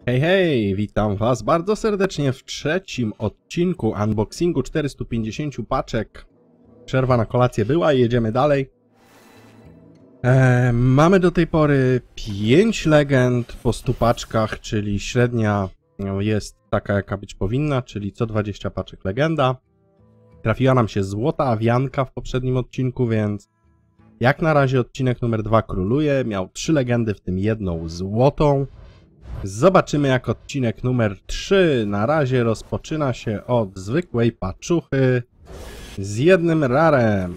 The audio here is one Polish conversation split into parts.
Hej, hej, witam was bardzo serdecznie w trzecim odcinku unboxingu 450 paczek. Przerwa na kolację była i jedziemy dalej. Mamy do tej pory 5 legend po 100 paczkach, czyli średnia jest taka jaka być powinna, czyli co 20 paczek legenda. Trafiła nam się złota awianka w poprzednim odcinku, więc jak na razie odcinek numer 2 króluje. Miał 3 legendy, w tym jedną złotą. Zobaczymy, jak odcinek numer 3 na razie rozpoczyna się od zwykłej paczuchy z jednym rarem.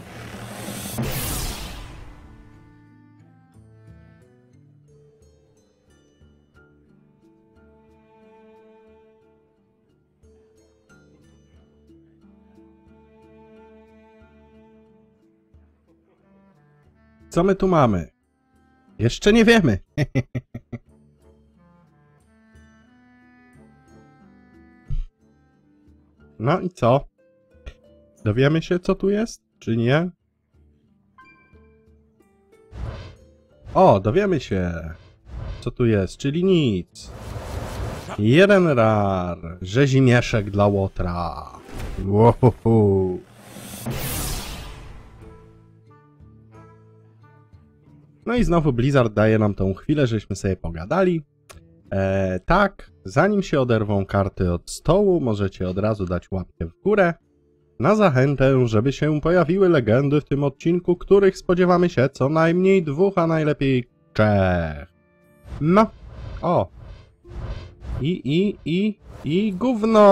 Co my tu mamy? Jeszcze nie wiemy. No i co? Dowiemy się, co tu jest, czy nie? O, dowiemy się, co tu jest, czyli nic. Jeden rar. Rzezimieszek dla Łotra. Wohoho. No i znowu Blizzard daje nam tą chwilę, żeśmy sobie pogadali. Tak, zanim się oderwą karty od stołu, możecie od razu dać łapkę w górę na zachętę, żeby się pojawiły legendy w tym odcinku, których spodziewamy się co najmniej 2, a najlepiej 3. No, o. I gówno!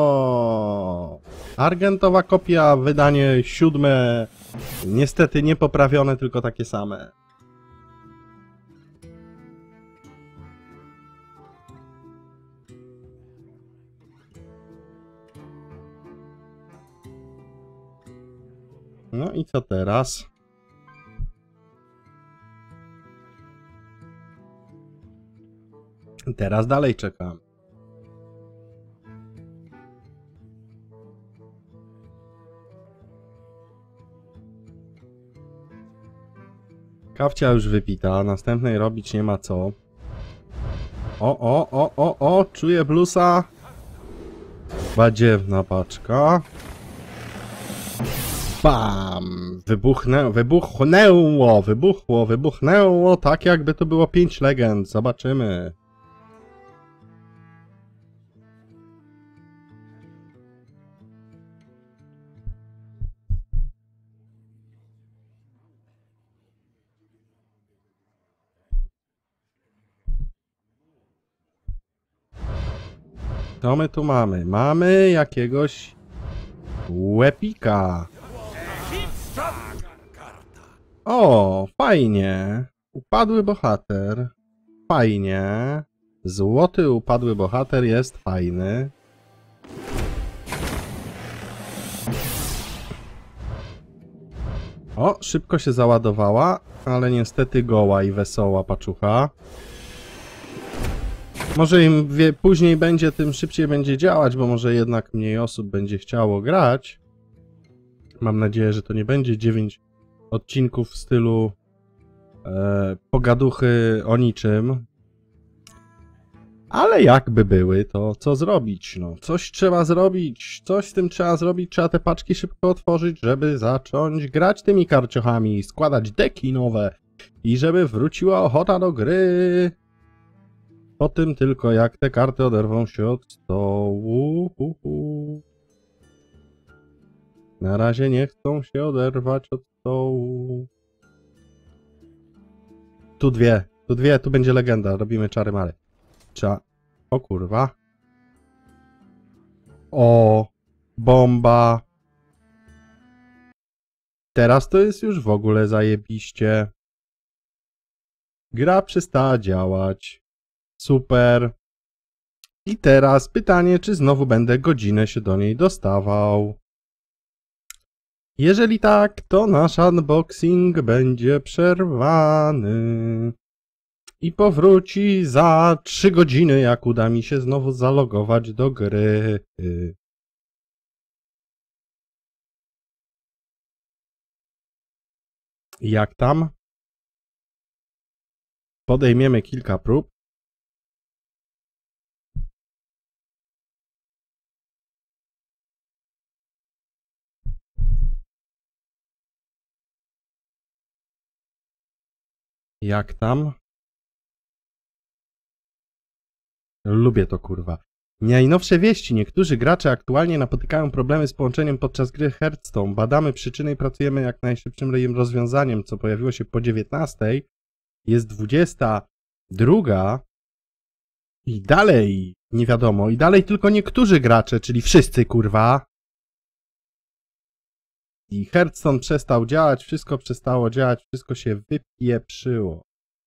Argentowa kopia, wydanie 7. Niestety nie poprawione, tylko takie same. No i co teraz? Teraz dalej czekam. Kawcia już wypita, następnej robić nie ma co. Czuję bluesa. Badziewna paczka. Bam! Wybuchnęło, tak jakby to było 5 legend. Zobaczymy. Co my tu mamy? Mamy jakiegoś łepika. O, fajnie. Upadły bohater. Fajnie. Złoty upadły bohater jest fajny. O, szybko się załadowała, ale niestety goła i wesoła paczucha. Może im później będzie, tym szybciej będzie działać, bo może jednak mniej osób będzie chciało grać. Mam nadzieję, że to nie będzie 9 odcinków w stylu pogaduchy o niczym. Ale jakby były, to co zrobić? No, coś trzeba zrobić, coś z tym trzeba zrobić, trzeba te paczki szybko otworzyć, żeby zacząć grać tymi karciochami, składać deki nowe i żeby wróciła ochota do gry. Po tym tylko jak te karty oderwą się od stołu. Na razie nie chcą się oderwać od stołu. Tu dwie, tu będzie legenda, robimy czary mary. O kurwa. O, bomba. Teraz to jest już w ogóle zajebiście. Gra przestała działać. Super. I teraz pytanie, czy znowu będę godzinę się do niej dostawał. Jeżeli tak, to nasz unboxing będzie przerwany. I powróci za 3 godziny, jak uda mi się znowu zalogować do gry. Jak tam? Podejmiemy kilka prób. Jak tam? Lubię to, kurwa. Najnowsze wieści. Niektórzy gracze aktualnie napotykają problemy z połączeniem podczas gry Hearthstone. Badamy przyczyny i pracujemy jak najszybszym rozwiązaniem, co pojawiło się po 19. Jest 22. I dalej nie wiadomo. I dalej tylko niektórzy gracze, czyli wszyscy, kurwa. I Hearthstone przestał działać, wszystko przestało działać, wszystko się wypieprzyło.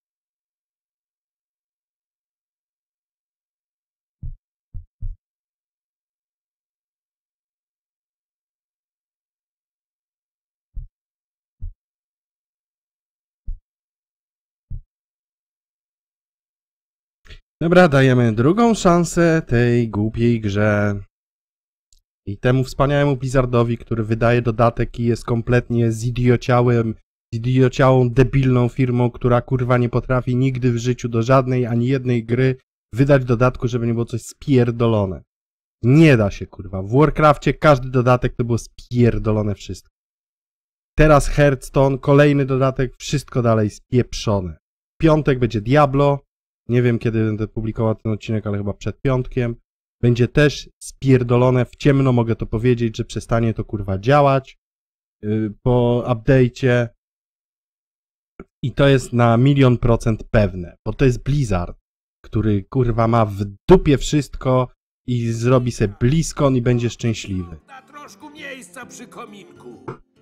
Dobra, dajemy drugą szansę tej głupiej grze. I temu wspaniałemu Blizzardowi, który wydaje dodatek i jest kompletnie zidiociałą, debilną firmą, która kurwa nie potrafi nigdy w życiu do żadnej ani jednej gry wydać dodatku, żeby nie było coś spierdolone. Nie da się, kurwa. W Warcrafcie każdy dodatek to było spierdolone wszystko. Teraz Hearthstone, kolejny dodatek, wszystko dalej spieprzone. W piątek będzie Diablo. Nie wiem, kiedy będę publikował ten odcinek, ale chyba przed piątkiem. Będzie też spierdolone, w ciemno mogę to powiedzieć, że przestanie to kurwa działać po update'cie. I to jest na 1.000.000% pewne, bo to jest Blizzard, który kurwa ma w dupie wszystko i zrobi sobie BlizzCon i będzie szczęśliwy. Na troszkę miejsca przy kominku.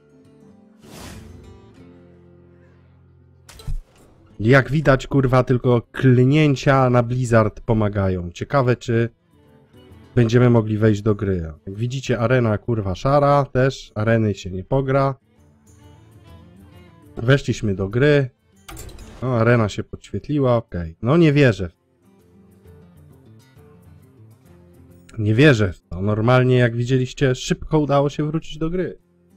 Jak widać, kurwa, tylko klnięcia na Blizzard pomagają. Ciekawe, czy będziemy mogli wejść do gry. Jak widzicie, arena, kurwa, szara też. Areny się nie pogra. Weszliśmy do gry. No, arena się podświetliła, okej. No, nie wierzę. Nie wierzę w to. Normalnie, jak widzieliście, szybko udało się wrócić do gry.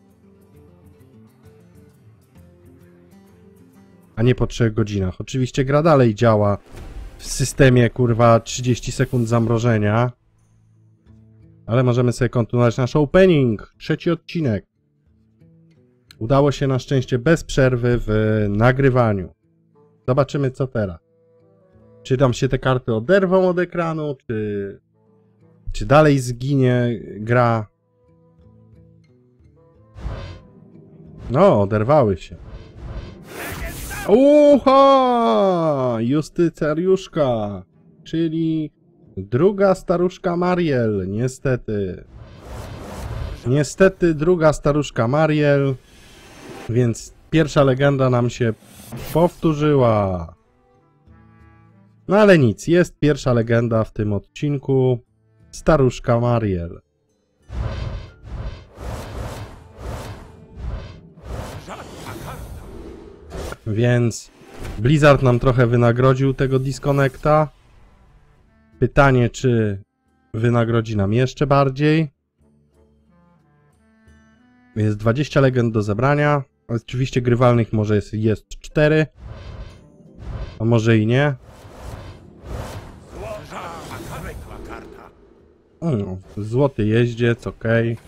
A nie po 3 godzinach. Oczywiście gra dalej działa w systemie, kurwa, 30 sekund zamrożenia. Ale możemy sobie kontynuować nasz opening. 3. odcinek. Udało się na szczęście bez przerwy w nagrywaniu. Zobaczymy, co teraz. Czy nam się te karty oderwą od ekranu, czy dalej zginie gra. No, oderwały się. Uha! Justycjariuszka, czyli druga staruszka Mariel, niestety. Niestety druga staruszka Mariel, więc pierwsza legenda nam się powtórzyła. No ale nic, jest pierwsza legenda w tym odcinku, staruszka Mariel. Więc Blizzard nam trochę wynagrodził tego disconnecta. Pytanie, czy wynagrodzi nam jeszcze bardziej. Jest 20 legend do zebrania. Oczywiście grywalnych może jest 4. A może i nie. No, złoty jeździec, okej.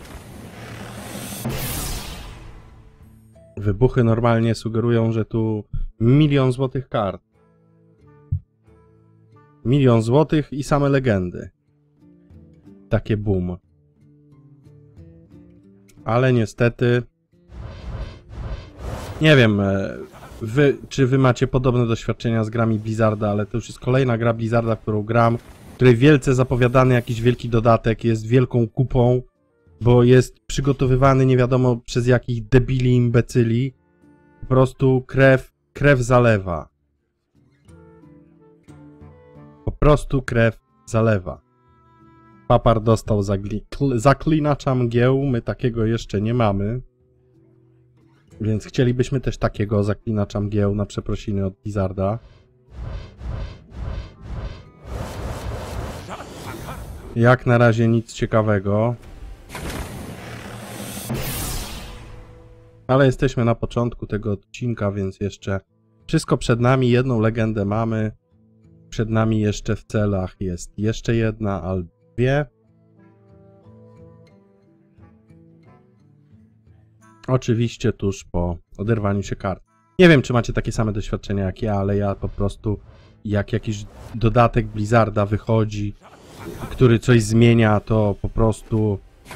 Wybuchy normalnie sugerują, że tu 1 000 000 złotych kart. 1 000 000 złotych i same legendy. Takie boom. Ale niestety... Nie wiem, czy wy macie podobne doświadczenia z grami Blizzarda, ale to już jest kolejna gra Blizzarda, w którą gram, w której wielce zapowiadany jakiś wielki dodatek jest wielką kupą, bo jest przygotowywany nie wiadomo przez jakich debili, imbecyli. Po prostu krew zalewa. Po prostu krew zalewa. Papar dostał zaklinacza mgieł, my takiego jeszcze nie mamy. Więc chcielibyśmy też takiego zaklinacza mgieł na przeprosiny od Blizzarda. Jak na razie nic ciekawego. Ale jesteśmy na początku tego odcinka, więc jeszcze wszystko przed nami. Jedną legendę mamy. Przed nami jeszcze w celach jest jeszcze jedna albo 2. Oczywiście tuż po oderwaniu się kart. Nie wiem, czy macie takie same doświadczenia jak ja, ale ja po prostu, jak jakiś dodatek Blizzarda wychodzi, który coś zmienia, to po prostu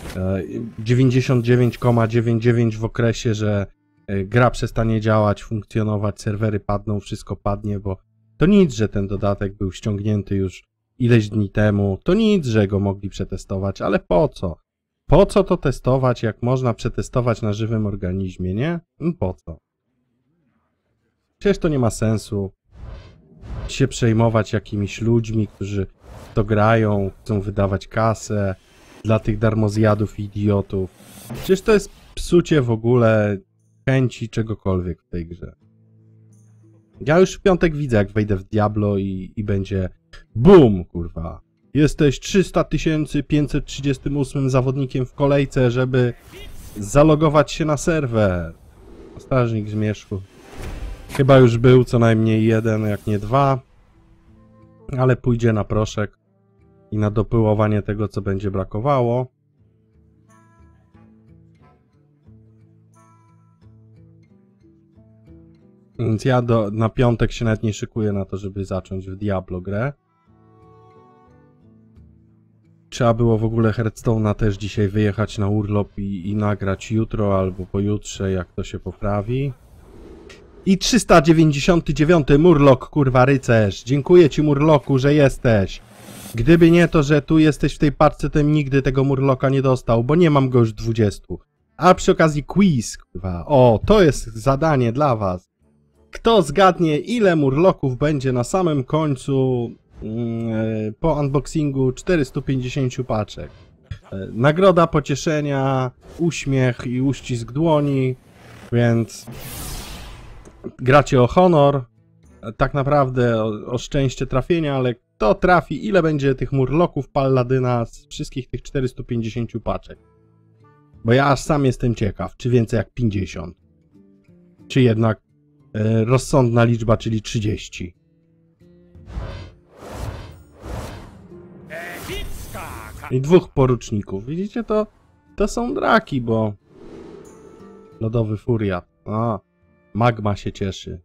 99,99 w okresie, że gra przestanie działać, funkcjonować, serwery padną, wszystko padnie, bo to nic, że ten dodatek był ściągnięty już ileś dni temu, to nic, że go mogli przetestować, ale po co? Po co to testować, jak można przetestować na żywym organizmie, nie? No po co? Przecież to nie ma sensu się przejmować jakimiś ludźmi, którzy w to grają, chcą wydawać kasę dla tych darmozjadów i idiotów. Przecież to jest psucie w ogóle chęci czegokolwiek w tej grze. Ja już w piątek widzę, jak wejdę w Diablo i będzie BUM, kurwa. Jesteś 300 538 zawodnikiem w kolejce, żeby zalogować się na serwer. Strażnik Zmierzchu. Chyba już był co najmniej jeden, jak nie dwa. Ale pójdzie na proszek i na dopyłowanie tego, co będzie brakowało. Więc ja na piątek się nawet nie szykuję na to, żeby zacząć w Diablo grę. Trzeba było w ogóle Hearthstone'a też dzisiaj wyjechać na urlop i nagrać jutro albo pojutrze, jak to się poprawi. I 399 Murloc, kurwa rycerz. Dziękuję ci, Murloku, że jesteś. Gdyby nie to, że tu jesteś w tej paczce, to nigdy tego Murloka nie dostał, bo nie mam go już 20. A przy okazji quiz, kurwa. O, to jest zadanie dla was. Kto zgadnie, ile Murloków będzie na samym końcu po unboxingu 450 paczek. Nagroda pocieszenia, uśmiech i uścisk dłoni, więc gracie o honor, tak naprawdę o szczęście trafienia, ale kto trafi, ile będzie tych Murloków Palladyna z wszystkich tych 450 paczek? Bo ja aż sam jestem ciekaw, czy więcej jak 50, czy jednak rozsądna liczba, czyli 30. I 2 poruczników. Widzicie, to są draki, bo lodowy furiat. A, magma się cieszy.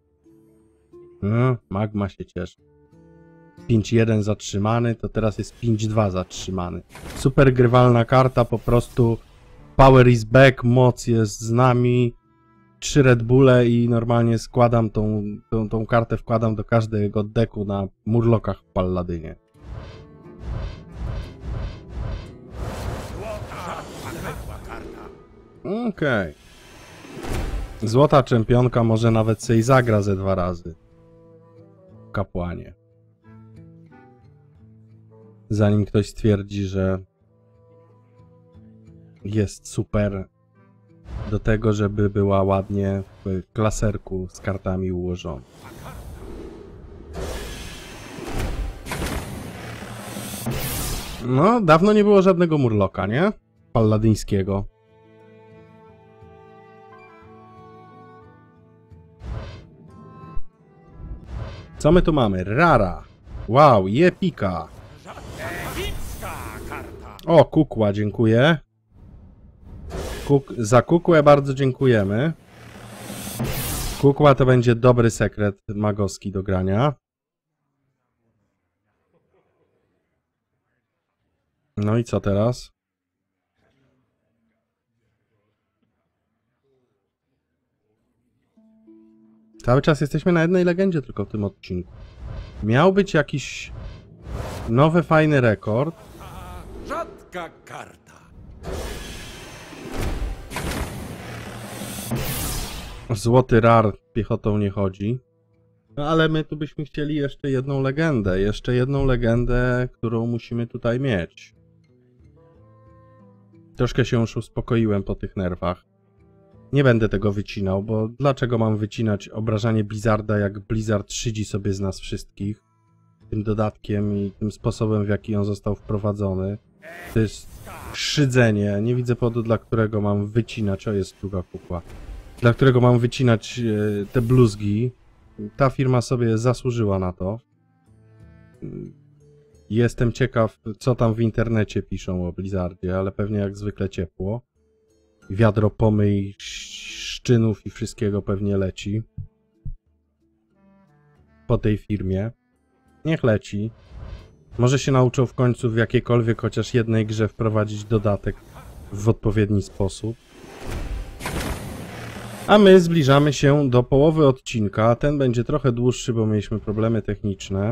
Magma się cieszy. 5-1 zatrzymany, to teraz jest 5-2 zatrzymany. Super grywalna karta, po prostu power is back, moc jest z nami. 3 Red Bulle i normalnie składam tą kartę, wkładam do każdego decku na Murlokach w Palladynie. Okej. Złota czempionka może nawet sobie zagra ze 2 razy. W kapłanie. Zanim ktoś stwierdzi, że jest super do tego, żeby była ładnie w klaserku z kartami ułożona. No, dawno nie było żadnego Murloka, nie? Palladyńskiego. Co my tu mamy? Rara. Wow, Epika. O, kukła, dziękuję. Za kukłę bardzo dziękujemy. Kukła to będzie dobry sekret magowski do grania. No i co teraz? Cały czas jesteśmy na jednej legendzie tylko w tym odcinku. Miał być jakiś nowy, fajny rekord. Rzadka karta. Złoty rar piechotą nie chodzi. No ale my tu byśmy chcieli jeszcze jedną legendę. Jeszcze jedną legendę, którą musimy tutaj mieć. Troszkę się już uspokoiłem po tych nerwach. Nie będę tego wycinał, bo dlaczego mam wycinać obrażanie Blizzarda, jak Blizzard szydzi sobie z nas wszystkich tym dodatkiem i tym sposobem, w jaki on został wprowadzony. To jest szydzenie. Nie widzę powodu, dla którego mam wycinać. O, jest druga kukła. Dla którego mam wycinać te bluzgi. Ta firma sobie zasłużyła na to. Jestem ciekaw, co tam w internecie piszą o Blizzardzie, ale pewnie jak zwykle ciepło. Wiadro pomyj, szczynów i wszystkiego pewnie leci. po tej firmie. Niech leci. Może się nauczą w końcu w jakiejkolwiek chociaż jednej grze wprowadzić dodatek w odpowiedni sposób. A my zbliżamy się do połowy odcinka. Ten będzie trochę dłuższy, bo mieliśmy problemy techniczne.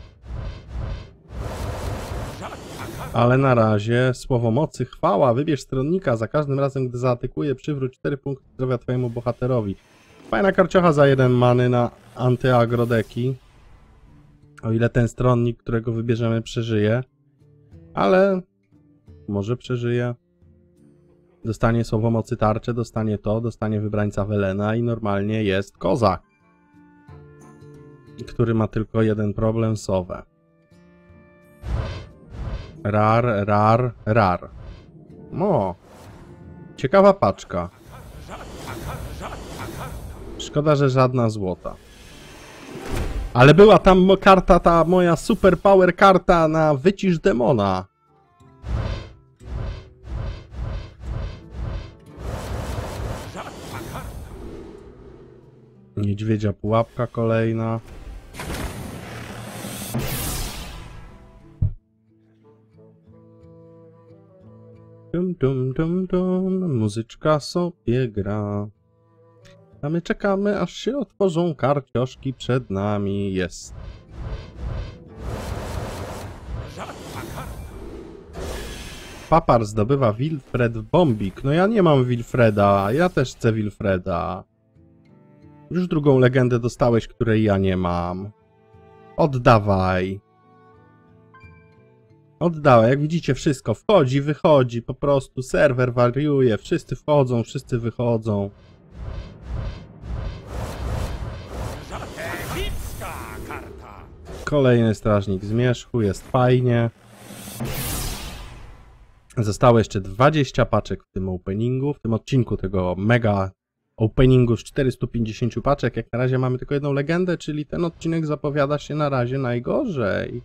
Ale na razie słowo mocy, chwała, wybierz stronnika, za każdym razem gdy zaatakuje przywróć 4 punkty zdrowia twojemu bohaterowi. Fajna karciocha za 1 many na antyagrodeki. O ile ten stronnik, którego wybierzemy, przeżyje. Ale może przeżyje. Dostanie słowo mocy tarczę, dostanie to, dostanie wybrańca Welena i normalnie jest kozak. Który ma tylko jeden problem, sowę. Rar. O, ciekawa paczka. Szkoda, że żadna złota. Ale była tam karta, ta moja super power karta na wycisz demona. Niedźwiedzia pułapka kolejna. Muzyczka sobie gra. A my czekamy, aż się otworzą karcioszki przed nami. Jest. Papar zdobywa Wilfred Bombik. No ja nie mam Wilfreda, ja też chcę Wilfreda. Już drugą legendę dostałeś, której ja nie mam. Oddawaj. Oddawaj, jak widzicie wszystko wchodzi, wychodzi, po prostu serwer wariuje, wszyscy wchodzą, wszyscy wychodzą. Kolejny strażnik zmierzchu, jest fajnie. Zostało jeszcze 20 paczek w tym openingu, w tym odcinku tego mega openingu z 450 paczek. Jak na razie mamy tylko jedną legendę, czyli ten odcinek zapowiada się na razie najgorzej.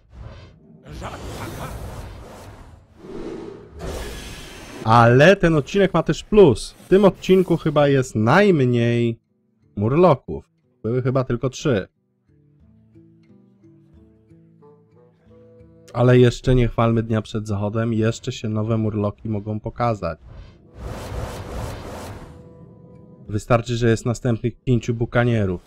Ale ten odcinek ma też plus. W tym odcinku chyba jest najmniej murloków. Były chyba tylko 3. Ale jeszcze nie chwalmy dnia przed zachodem, jeszcze się nowe murloki mogą pokazać. Wystarczy, że jest następnych 5 bukanierów.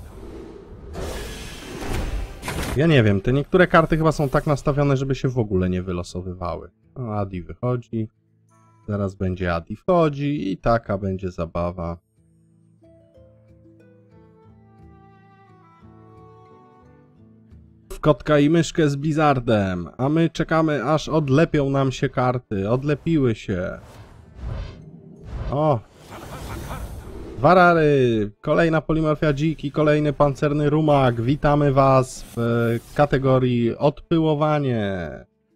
Ja nie wiem, te niektóre karty chyba są tak nastawione, żeby się w ogóle nie wylosowywały. No, Adi wychodzi. Zaraz będzie Adi wchodzi i taka będzie zabawa. W kotka i myszkę z Blizzardem, a my czekamy, aż odlepią nam się karty. Odlepiły się. O! 2 rary, kolejna polimorfia dziki, kolejny pancerny rumak. Witamy was w kategorii odpyłowanie.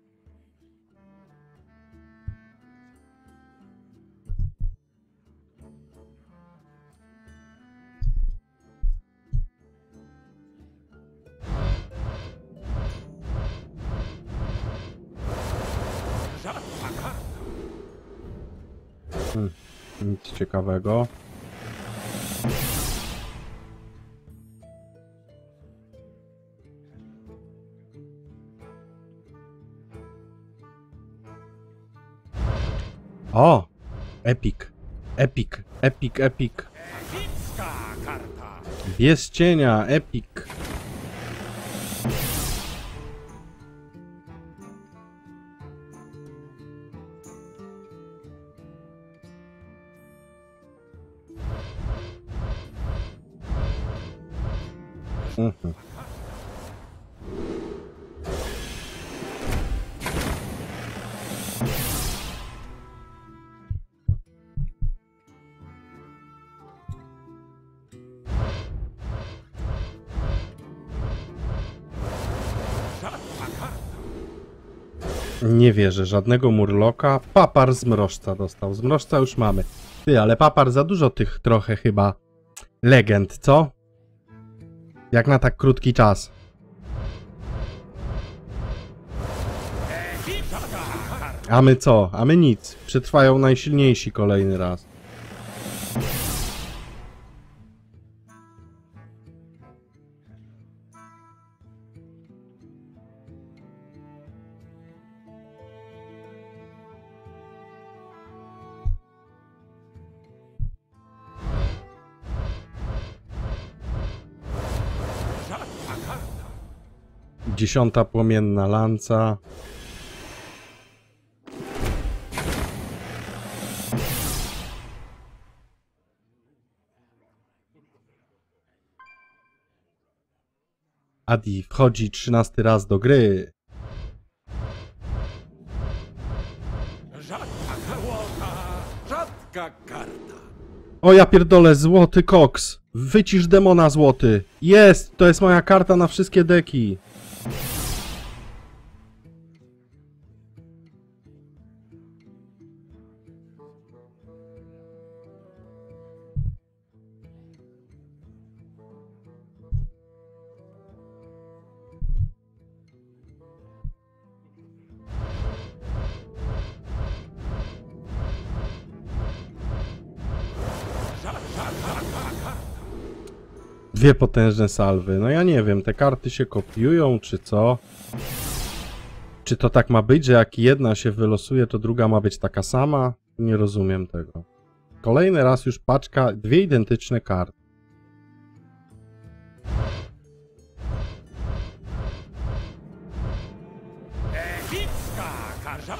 Nic ciekawego. O! Epic. Bies cienia, epic. Nie wierzę, żadnego murloka. Papar z mrożca dostał. Z mrożca już mamy. Ty, ale papar za dużo tych trochę chyba legend, co? Jak na tak krótki czas. A my co? A my nic. Przetrwają najsilniejsi kolejny raz. 10. płomienna lanca. Adi wchodzi 13. raz do gry. Rzadka karta. O ja pierdolę, złoty koks. Wycisz demona złoty. Jest, to jest moja karta na wszystkie deki. Dwie potężne salwy. No ja nie wiem, te karty się kopiują, czy co? Czy to tak ma być, że jak jedna się wylosuje, to druga ma być taka sama? Nie rozumiem tego. Kolejny raz już paczka, dwie identyczne karty. Epicka karta.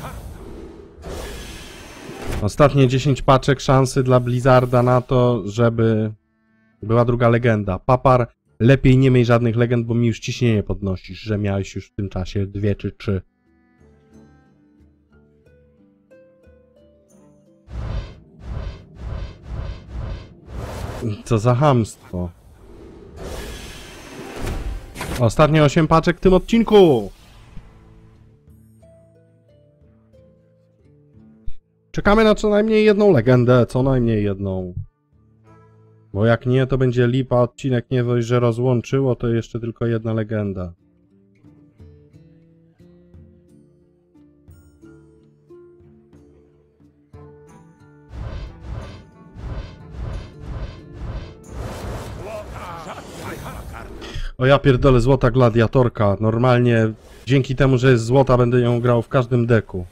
Ostatnie 10 paczek, szansy dla Blizzarda na to, żeby była druga legenda. Papar, lepiej nie miej żadnych legend, bo mi już ciśnienie podnosisz, że miałeś już w tym czasie 2 czy 3. Co za chamstwo. Ostatnie 8 paczek w tym odcinku. Czekamy na co najmniej jedną legendę, co najmniej jedną. Bo jak nie, to będzie lipa, odcinek nie dość, że rozłączyło, to jeszcze tylko jedna legenda. O ja pierdolę, złota gladiatorka. Normalnie dzięki temu, że jest złota, będę ją grał w każdym deku.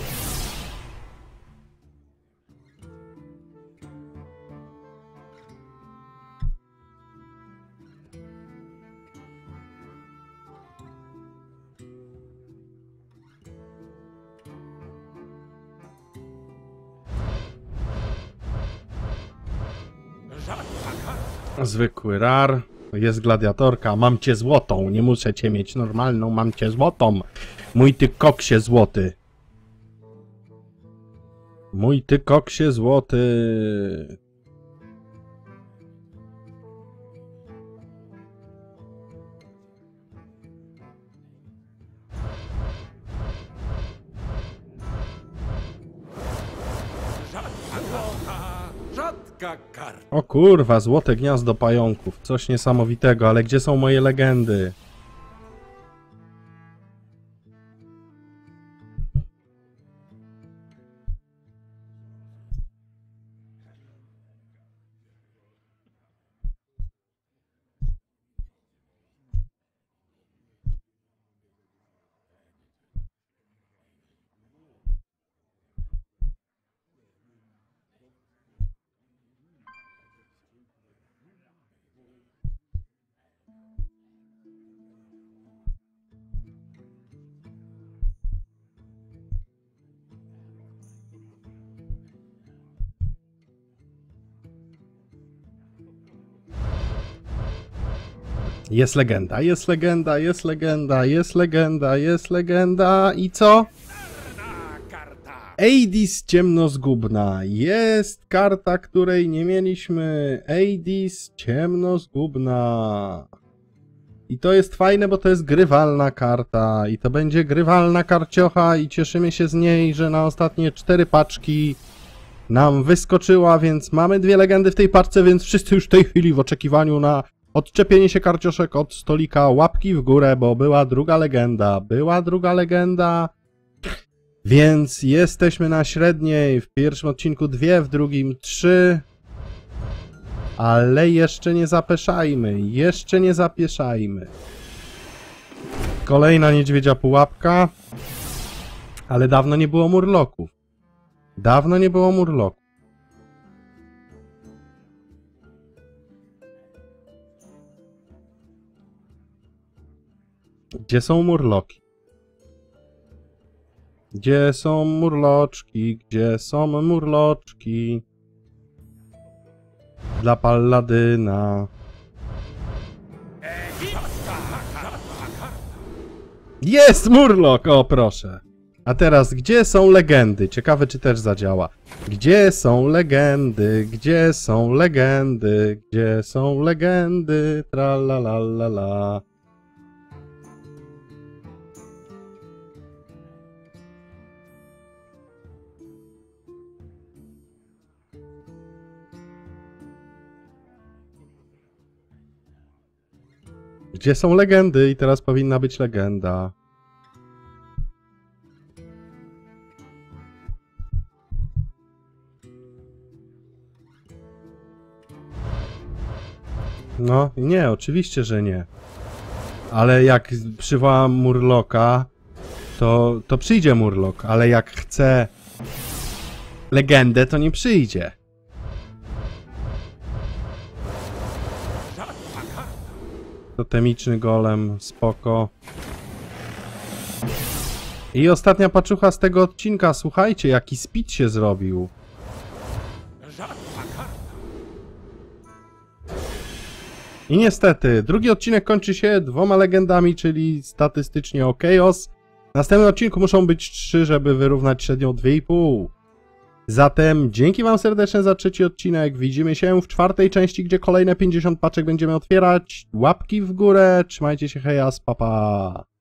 Zwykły rar. Jest gladiatorka. Mam cię złotą. Nie muszę cię mieć normalną. Mam cię złotą. Mój ty koksie złoty. Mój ty koksie złoty. Rzadka karta. O kurwa, złote gniazdo pająków. Coś niesamowitego, ale gdzie są moje legendy? Jest legenda, jest legenda, jest legenda, jest legenda, jest legenda i co? Karta. Eidis ciemnozgubna. Jest karta, której nie mieliśmy. Eidis ciemnozgubna. I to jest fajne, bo to jest grywalna karta. I to będzie grywalna karciocha i cieszymy się z niej, że na ostatnie 4 paczki nam wyskoczyła, więc mamy 2 legendy w tej paczce, więc wszyscy już w tej chwili w oczekiwaniu na odczepienie się karcioszek od stolika, łapki w górę, bo była druga legenda. Była druga legenda. Więc jesteśmy na średniej. W pierwszym odcinku 2, w drugim 3. Ale jeszcze nie zapeszajmy. Jeszcze nie zapieszajmy. Kolejna niedźwiedzia pułapka. Ale dawno nie było murloków. Dawno nie było murloków. Gdzie są murloki? Gdzie są murloczki? Gdzie są murloczki? Dla Palladyna. Epicka karta. Jest murlok! O, proszę. A teraz, gdzie są legendy? Ciekawe, czy też zadziała. Gdzie są legendy? Gdzie są legendy? Gdzie są legendy? Tralalalala. Gdzie są legendy? I teraz powinna być legenda. No, nie, oczywiście, że nie. Ale jak przywołam murloka, to przyjdzie murlok, ale jak chce legendę, to nie przyjdzie. Rzadka karta. Totemiczny golem, spoko. I ostatnia paczucha z tego odcinka, słuchajcie, jaki speed się zrobił. Rzadka karta. I niestety, drugi odcinek kończy się 2 legendami, czyli statystycznie o chaos. W następnym odcinku muszą być 3, żeby wyrównać średnią 2,5. Zatem dzięki wam serdecznie za trzeci odcinek. Widzimy się w 4. części, gdzie kolejne 50 paczek będziemy otwierać. Łapki w górę, trzymajcie się, hejas, pa pa.